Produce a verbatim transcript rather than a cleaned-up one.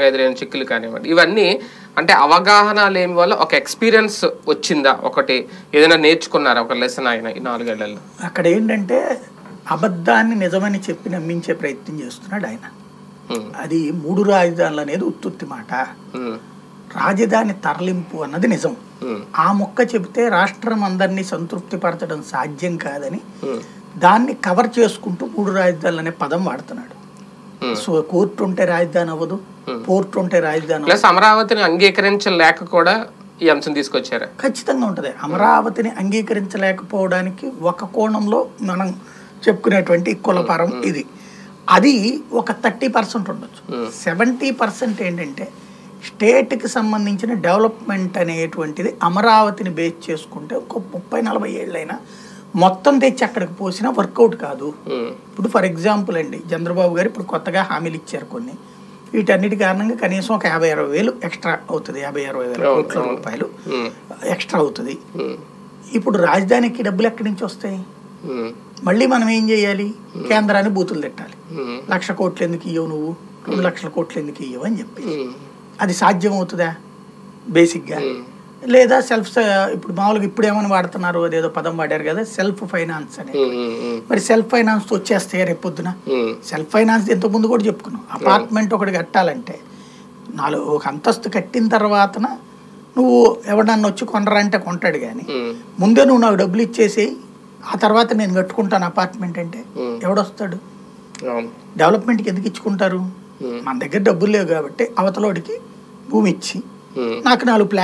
ఆర్థికంగా ఎదురైన చిక్కులు కానివ్వండి, ఇవన్నీ అంటే అవగాహన లేని వల్ల ఒక ఎక్స్పీరియన్స్ వచ్చిందా, ఒకటి ఏదైనా నేర్చుకున్నారా, ఒక లెసన్ ఆయన ఈ నాలుగేళ్లలో? అక్కడ ఏంటంటే అబద్ధాన్ని నిజమని చెప్పి నమ్మించే ప్రయత్నం చేస్తున్నాడు ఆయన. అది మూడు రాజధానులు అనేది ఉత్తుత్తి మాట. రాజధాని తరలింపు అన్నది నిజం. ఆ మొక్క చెబితే రాష్ట్రం అందరినీ సంతృప్తి పరచడం సాధ్యం కాదని దాన్ని కవర్ చేసుకుంటూ మూడు రాజధానులు అనే పదం వాడుతున్నాడు. సో కోర్టు ఉంటే రాజధాని అవ్వదు, పోర్టు ఉంటే రాజధాని. ప్లస్ అమరావతిని అంగీకరించలేక కూడా ఈ అంశం తీసుకొచ్చారా? ఖచ్చితంగా ఉంటుంది. అమరావతిని అంగీకరించలేకపోవడానికి ఒక కోణంలో మనం చెప్పుకునేటువంటి కులపరం ఇది. అది ఒక థర్టీ పర్సెంట్ ఉండొచ్చు. సెవెంటీ పర్సెంట్ ఏంటంటే స్టేట్కి సంబంధించిన డెవలప్మెంట్ అనేటువంటిది అమరావతిని బేస్ చేసుకుంటే ఒక ముప్పై నలభై ఏళ్ళైనా మొత్తం తెచ్చి అక్కడికి పోసినా వర్కౌట్ కాదు. ఇప్పుడు ఫర్ ఎగ్జాంపుల్ అండి, చంద్రబాబు గారు ఇప్పుడు కొత్తగా హామీలు ఇచ్చారు కొన్ని. వీటన్నిటి కారణంగా కనీసం ఒక యాభై అరవై వేలు ఎక్స్ట్రా అవుతుంది, యాభై అరవై వేల కోట్ల రూపాయలు ఎక్స్ట్రా అవుతుంది. ఇప్పుడు రాజధానికి డబ్బులు ఎక్కడి నుంచి వస్తాయి? మళ్ళీ మనం ఏం చేయాలి? కేంద్రాన్ని బూతులు తిట్టాలి. లక్ష కోట్లు ఎందుకు ఇవ్వవు నువ్వు, రెండు లక్షల కోట్లు ఎందుకు ఇవ్వవు అని చెప్పి. అది సాధ్యం అవుతుందా బేసిక్గా? లేదా సెల్ఫ్, ఇప్పుడు మామూలుగా ఇప్పుడు ఏమని వాడుతున్నారు, అదేదో పదం వాడారు కదా, సెల్ఫ్ ఫైనాన్స్ అని. మరి సెల్ఫ్ ఫైనాన్స్ వచ్చేస్తాయి రేపు పొద్దున. సెల్ఫ్ ఫైనాన్స్ ఎంతో ముందు కూడా చెప్పుకున్నాం. అపార్ట్మెంట్ ఒకటి కట్టాలంటే నాలుగు ఒక అంతస్తు కట్టిన తర్వాతన నువ్వు ఎవడన్నా వచ్చి కొనరా అంటే కొంటాడు. కానీ ముందే నువ్వు నాకు డబ్బులు ఇచ్చేసి ఆ తర్వాత నేను కట్టుకుంటాను అపార్ట్మెంట్ అంటే ఎవడొస్తాడు? డెవలప్మెంట్కి ఎందుకు ఇచ్చుకుంటారు? మన దగ్గర డబ్బులు లేవు కాబట్టి అవతలోడికి భూమి ఇచ్చి నాకు నాలుగు ప్లాన్